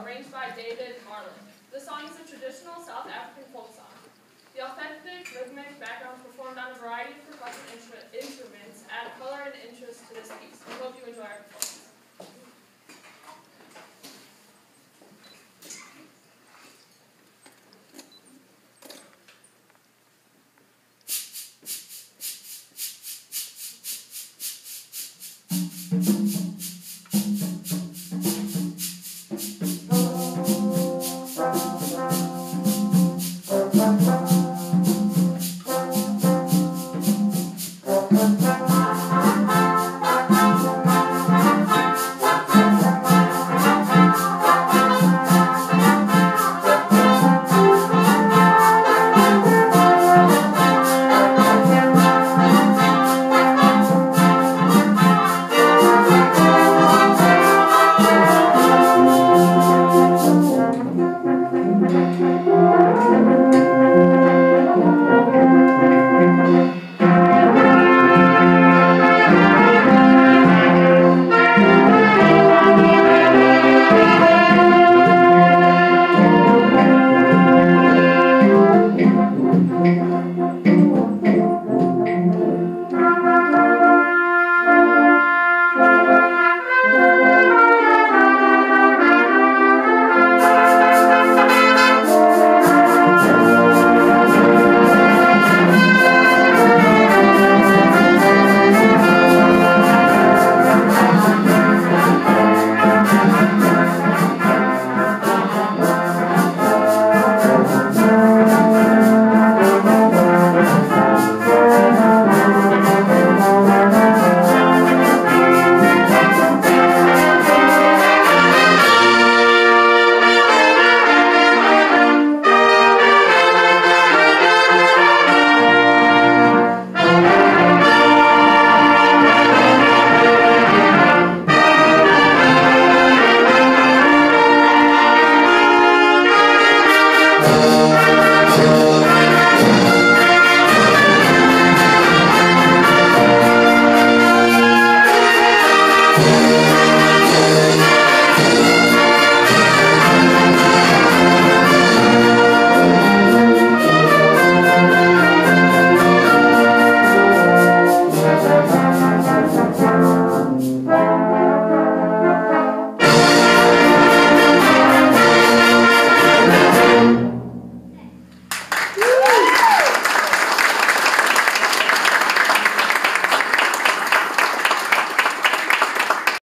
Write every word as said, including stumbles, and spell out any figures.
arranged by David Marlin. The song is a traditional South African folk song. The authentic rhythmic backgrounds performed on a variety of percussion instru instruments add color and interest to this piece. We hope you enjoy our performance.